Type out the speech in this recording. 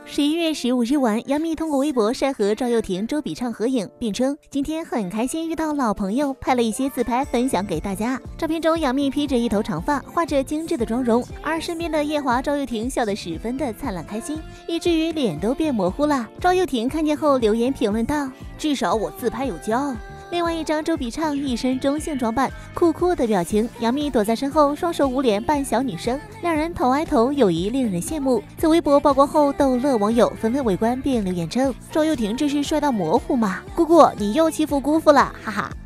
11月15日晚，杨幂通过微博晒和赵又廷、周笔畅合影，并称今天很开心遇到老朋友，拍了一些自拍分享给大家。照片中，杨幂披着一头长发，画着精致的妆容，而身边的夜华赵又廷笑得十分的灿烂开心，以至于脸都变模糊了。赵又廷看见后留言评论道：“至少我自拍有骄傲。”另外一张周笔畅一身中性装扮，酷酷的表情，杨幂躲在身后，双手捂脸扮小女生，两人头挨头，友谊令人羡慕。此微博曝光后，逗乐网友纷纷围观并留言称：“赵又廷这是帅到模糊吗？姑姑你又欺负姑父了，哈哈。”